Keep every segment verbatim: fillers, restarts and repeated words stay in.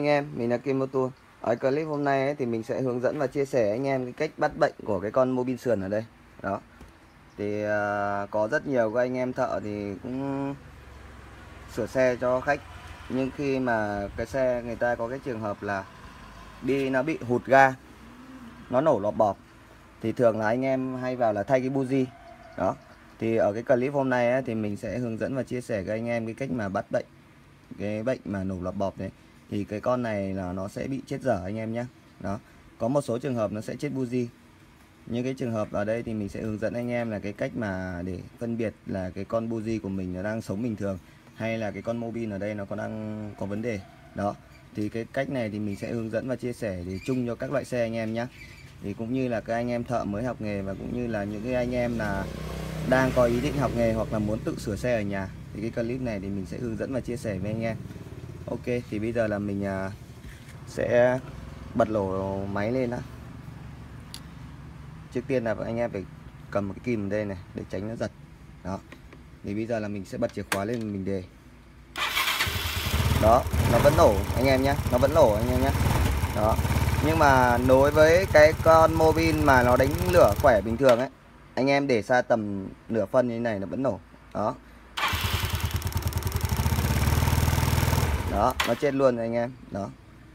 em, mình là Kim Motor. Ở clip hôm nay ấy, thì mình sẽ hướng dẫn và chia sẻ anh em cái cách bắt bệnh của cái con mô bin sườn ở đây. Đó. Thì uh, có rất nhiều các anh em thợ thì cũng sửa xe cho khách, nhưng khi mà cái xe người ta có cái trường hợp là đi nó bị hụt ga, nó nổ lọp bọp, thì thường là anh em hay vào là thay cái buji. Đó. Thì ở cái clip hôm nay ấy, thì mình sẽ hướng dẫn và chia sẻ với anh em cái cách mà bắt bệnh cái bệnh mà nổ lọp bọp đấy. Thì cái con này là nó sẽ bị chết dở anh em nhé. Đó. Có một số trường hợp nó sẽ chết buji. Những cái trường hợp ở đây thì mình sẽ hướng dẫn anh em là cái cách mà để phân biệt là cái con buji của mình nó đang sống bình thường hay là cái con mô bin ở đây nó còn đang có vấn đề. Đó. Thì cái cách này thì mình sẽ hướng dẫn và chia sẻ để chung cho các loại xe anh em nhé. Thì cũng như là các anh em thợ mới học nghề, và cũng như là những cái anh em là đang có ý định học nghề hoặc là muốn tự sửa xe ở nhà, thì cái clip này thì mình sẽ hướng dẫn và chia sẻ với anh em. Ok, thì bây giờ là mình sẽ bật lỗ máy lên đã. Trước tiên là anh em phải cầm một cái kìm ở đây này để tránh nó giật. Đó. Thì bây giờ là mình sẽ bật chìa khóa lên, mình đề. Đó, nó vẫn nổ anh em nhé, nó vẫn nổ anh em nhé. Đó. Nhưng mà đối với cái con mô bin mà nó đánh lửa khỏe bình thường ấy, anh em để xa tầm nửa phân như thế này nó vẫn nổ. Đó. Đó, nó chết luôn rồi anh em. Đó.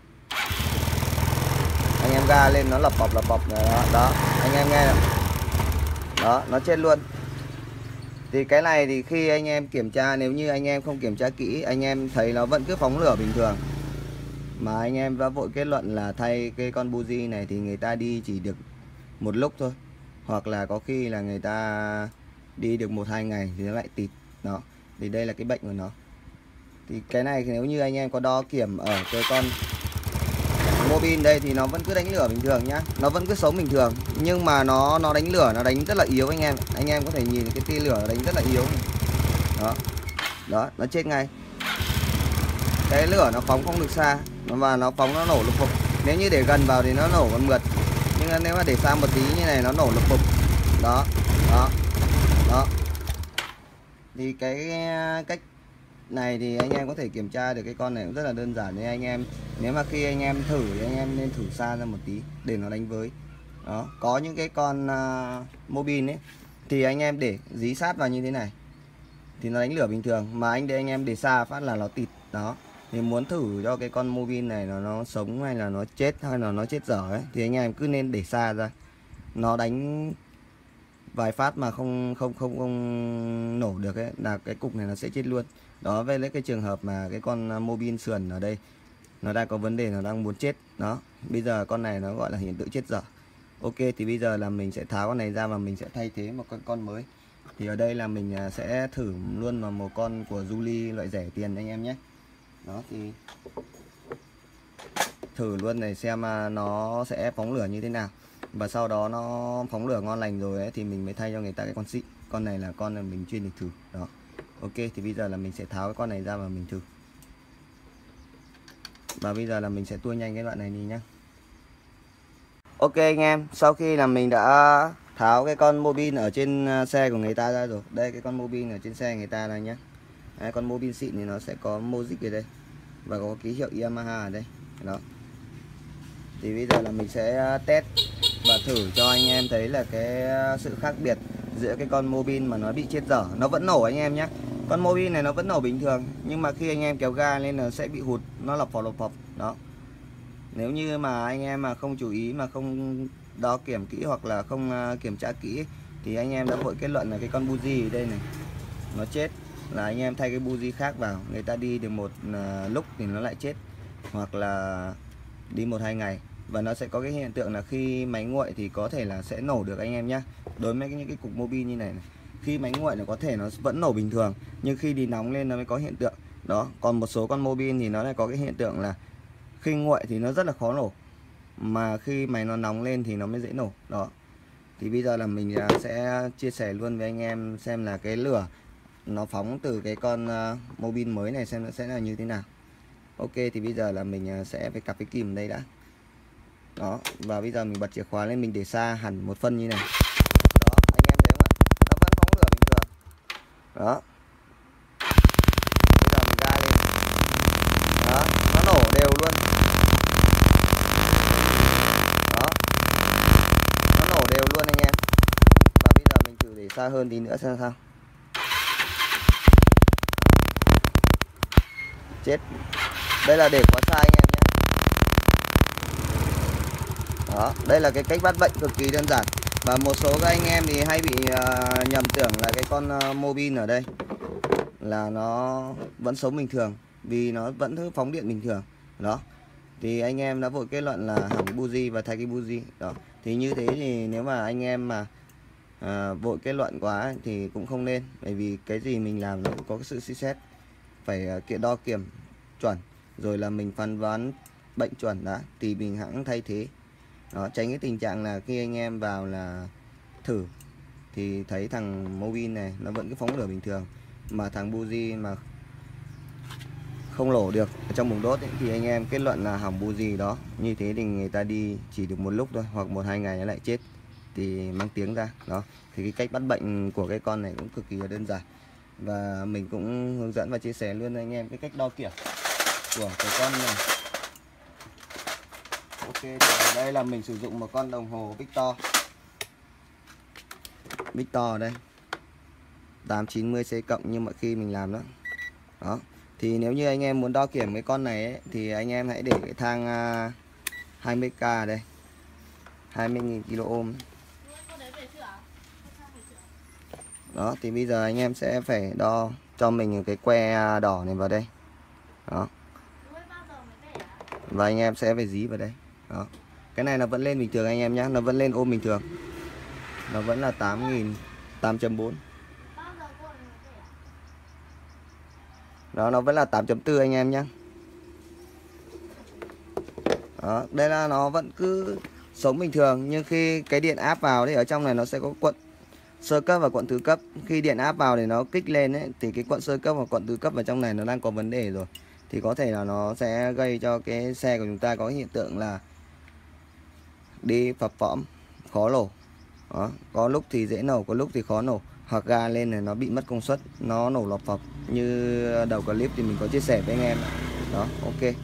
Anh em ga lên nó lập bọc lập bọc đó, đó, anh em nghe này. Đó, nó chết luôn. Thì cái này thì khi anh em kiểm tra, nếu như anh em không kiểm tra kỹ, anh em thấy nó vẫn cứ phóng lửa bình thường, mà anh em đã vội kết luận là thay cái con buji này thì người ta đi chỉ được một lúc thôi, hoặc là có khi là người ta đi được một hai ngày thì nó lại tịt. Đó. Thì đây là cái bệnh của nó. Thì cái này nếu như anh em có đo kiểm ở cái con mô bin đây thì nó vẫn cứ đánh lửa bình thường nhá, nó vẫn cứ sống bình thường, nhưng mà nó nó đánh lửa nó đánh rất là yếu anh em. Anh em có thể nhìn cái tia lửa nó đánh rất là yếu. Đó. Đó, nó chết ngay. Cái lửa nó phóng không được xa, và nó phóng nó nổ lục bục. Nếu như để gần vào thì nó nổ còn mượt, nhưng nếu mà để xa một tí như này nó nổ lục bục. Đó. Đó. Đó. Thì cái cách này thì anh em có thể kiểm tra được cái con này cũng rất là đơn giản. Nên anh em, nếu mà khi anh em thử thì anh em nên thử xa ra một tí để nó đánh với. Đó. Có những cái con uh, mô bin ấy thì anh em để dí sát vào như thế này thì nó đánh lửa bình thường, mà anh để anh em để xa phát là nó tịt. Đó. Thì muốn thử cho cái con mô bin này nó nó sống hay là nó chết hay là nó chết dở ấy, thì anh em cứ nên để xa ra. Nó đánh vài phát mà không không không không nổ được ấy, là cái cục này nó sẽ chết luôn. Đó, với lấy cái trường hợp mà cái con mô bin sườn ở đây nó đang có vấn đề, nó đang muốn chết. Đó, bây giờ con này nó gọi là hiện tượng chết dở. Ok, thì bây giờ là mình sẽ tháo con này ra và mình sẽ thay thế một con con mới. Thì ở đây là mình sẽ thử luôn vào một con của Julie loại rẻ tiền anh em nhé. Đó, thì thử luôn này xem nó sẽ phóng lửa như thế nào, và sau đó nó phóng lửa ngon lành rồi ấy, thì mình mới thay cho người ta cái con xịn. Con này là con là mình chuyên để thử. Đó. Ok, thì bây giờ là mình sẽ tháo cái con này ra và mình thử. Và bây giờ là mình sẽ tua nhanh cái đoạn này đi nhá. Ok anh em, sau khi là mình đã tháo cái con mô bin ở trên xe của người ta ra rồi. Đây, cái con mô bin ở trên xe người ta này nhá. Đấy, con mô bin xịn thì nó sẽ có Mozik ở đây và có ký hiệu Yamaha ở đây. Đó. Thì bây giờ là mình sẽ test và thử cho anh em thấy là cái sự khác biệt giữa cái con mô bin mà nó bị chết dở. Nó vẫn nổ anh em nhé. Con mô bin này nó vẫn nổ bình thường, nhưng mà khi anh em kéo ga lên nó sẽ bị hụt, nó lọc phọc lọc phọc. Đó. Nếu như mà anh em mà không chú ý, mà không đo kiểm kỹ hoặc là không kiểm tra kỹ, thì anh em đã vội kết luận là cái con buji ở đây này nó chết, là anh em thay cái buji khác vào, người ta đi được một lúc thì nó lại chết, hoặc là đi một hai ngày. Và nó sẽ có cái hiện tượng là khi máy nguội thì có thể là sẽ nổ được anh em nhé. Đối với những cái cục mô bin như này, này, khi máy nguội nó có thể nó vẫn nổ bình thường, nhưng khi đi nóng lên nó mới có hiện tượng. Đó. Còn một số con mô bin thì nó lại có cái hiện tượng là khi nguội thì nó rất là khó nổ, mà khi máy nó nóng lên thì nó mới dễ nổ. Đó. Thì bây giờ là mình sẽ chia sẻ luôn với anh em xem là cái lửa nó phóng từ cái con mô bin mới này xem nó sẽ là như thế nào. Ok, thì bây giờ là mình sẽ phải cặp cái kìm đây đã. Đó, và bây giờ mình bật chìa khóa lên, mình để xa hẳn một phân như này. Đó, anh em thấy không ạ? Nó vẫn phóng lửa bình thường. Đó. Bây giờ mình ga lên. Đó, nó nổ đều luôn. xa hơn tí nữa xem sao. Chết. Đây là để quá xa anh em nhé. Đó, đây là cái cách bắt bệnh cực kỳ đơn giản. Và một số các anh em thì hay bị uh, nhầm tưởng là cái con uh, Mobin ở đây là nó vẫn sống bình thường, vì nó vẫn cứ phóng điện bình thường. Đó, thì anh em đã vội kết luận là hỏng buji và thay cái buji. Đó, thì như thế thì nếu mà anh em mà uh, vội kết luận quá thì cũng không nên. Bởi vì cái gì mình làm nó cũng có cái sự suy xét, phải uh, kiện đo kiểm chuẩn, rồi là mình phán đoán bệnh chuẩn đã thì mình hãng thay thế. Đó, tránh cái tình trạng là khi anh em vào là thử thì thấy thằng Mobin này nó vẫn cứ phóng lửa bình thường, mà thằng buji mà không lổ được ở trong buồng đốt ấy, thì anh em kết luận là hỏng buji. Đó, như thế thì người ta đi chỉ được một lúc thôi, hoặc một hai ngày nó lại chết thì mang tiếng ra. Đó, thì cái cách bắt bệnh của cái con này cũng cực kỳ là đơn giản, và mình cũng hướng dẫn và chia sẻ luôn anh em cái cách đo kiểm của cái con này. Ok, thì ở đây là mình sử dụng một con đồng hồ Victor Victor ở đây tám chín mươi C cộng như mọi khi mình làm đó. Đó, thì nếu như anh em muốn đo kiểm cái con này ấy, thì anh em hãy để cái thang uh, hai mươi K ở đây, hai mươi nghìn kilo ohm. Đó, thì bây giờ anh em sẽ phải đo cho mình cái que đỏ này vào đây. Đó, và anh em sẽ phải dí vào đây. Đó, cái này nó vẫn lên bình thường anh em nhé, nó vẫn lên ôm bình thường, nó vẫn là tám nghìn tám chấm bốn. Đó, nó vẫn là tám chấm bốn anh em nhé. Đó, đây là nó vẫn cứ sống bình thường, nhưng khi cái điện áp vào thì ở trong này nó sẽ có cuộn sơ cấp và cuộn thứ cấp. Khi điện áp vào để nó kích lên ấy, thì cái cuộn sơ cấp và cuộn thứ cấp vào trong này nó đang có vấn đề rồi, thì có thể là nó sẽ gây cho cái xe của chúng ta có hiện tượng là đi phập phõm, khó nổ. Đó, có lúc thì dễ nổ, có lúc thì khó nổ, hoặc ga lên này nó bị mất công suất, nó nổ lọp phập như đầu clip thì mình có chia sẻ với anh em. Đó, ok.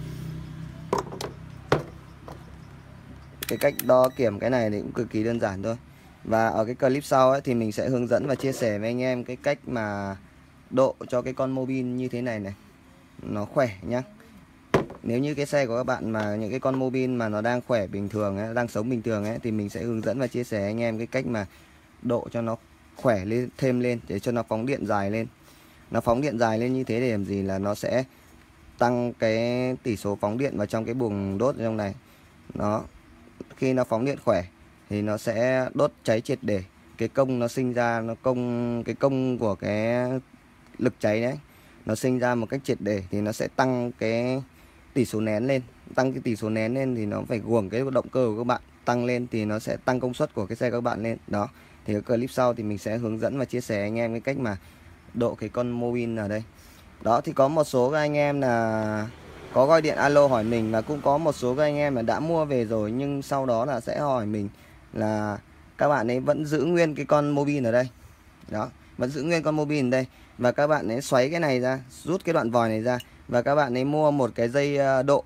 Cái cách đo kiểm cái này thì cũng cực kỳ đơn giản thôi. Và ở cái clip sau ấy, thì mình sẽ hướng dẫn và chia sẻ với anh em cái cách mà độ cho cái con Mobin như thế này này nó khỏe nhá. Nếu như cái xe của các bạn mà những cái con Mobin mà nó đang khỏe bình thường ấy, đang sống bình thường ấy, thì mình sẽ hướng dẫn và chia sẻ anh em cái cách mà độ cho nó khỏe lên thêm lên để cho nó phóng điện dài lên. Nó phóng điện dài lên như thế để làm gì, là nó sẽ tăng cái tỷ số phóng điện vào trong cái buồng đốt ở trong này. Nó khi nó phóng điện khỏe thì nó sẽ đốt cháy triệt để. Cái công nó sinh ra, nó công cái công của cái lực cháy đấy nó sinh ra một cách triệt để, thì nó sẽ tăng cái tỷ số nén lên. Tăng cái tỷ số nén lên thì nó phải guồng cái động cơ của các bạn tăng lên, thì nó sẽ tăng công suất của cái xe các bạn lên. Đó, thì ở clip sau thì mình sẽ hướng dẫn và chia sẻ anh em cái cách mà độ cái con Mobin ở đây. Đó, thì có một số các anh em là có gọi điện alo hỏi mình, và cũng có một số các anh em là đã mua về rồi, nhưng sau đó là sẽ hỏi mình là các bạn ấy vẫn giữ nguyên cái con Mobin ở đây. Đó, vẫn giữ nguyên con Mobin ở đây, và các bạn ấy xoáy cái này ra, rút cái đoạn vòi này ra, và các bạn ấy mua một cái dây độ,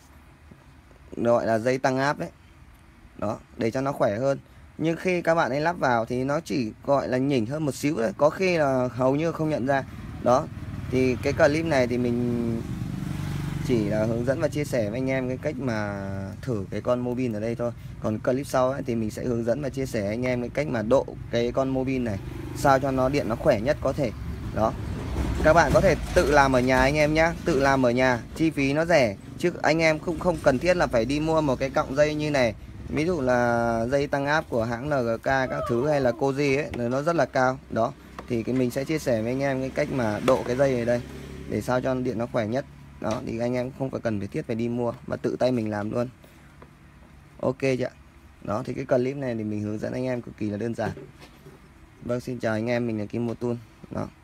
gọi là dây tăng áp đấy. Đó, để cho nó khỏe hơn. Nhưng khi các bạn ấy lắp vào thì nó chỉ gọi là nhỉnh hơn một xíu thôi, có khi là hầu như không nhận ra. Đó, thì cái clip này thì mình chỉ là hướng dẫn và chia sẻ với anh em cái cách mà thử cái con Mobin ở đây thôi. Còn clip sau ấy, thì mình sẽ hướng dẫn và chia sẻ anh em cái cách mà độ cái con Mobin này sao cho nó điện nó khỏe nhất có thể. Đó, các bạn có thể tự làm ở nhà anh em nhé, tự làm ở nhà, chi phí nó rẻ, chứ anh em cũng không cần thiết là phải đi mua một cái cọng dây như này. Ví dụ là dây tăng áp của hãng en giê ca các thứ, hay là Koji ấy, nó rất là cao. Đó, thì cái mình sẽ chia sẻ với anh em cái cách mà độ cái dây này đây để sao cho điện nó khỏe nhất. Đó, thì anh em không phải cần phải thiết phải đi mua, mà tự tay mình làm luôn. Ok chưa? Đó, thì cái clip này thì mình hướng dẫn anh em cực kỳ là đơn giản. Vâng, xin chào anh em, mình là Kim Motul. Đó.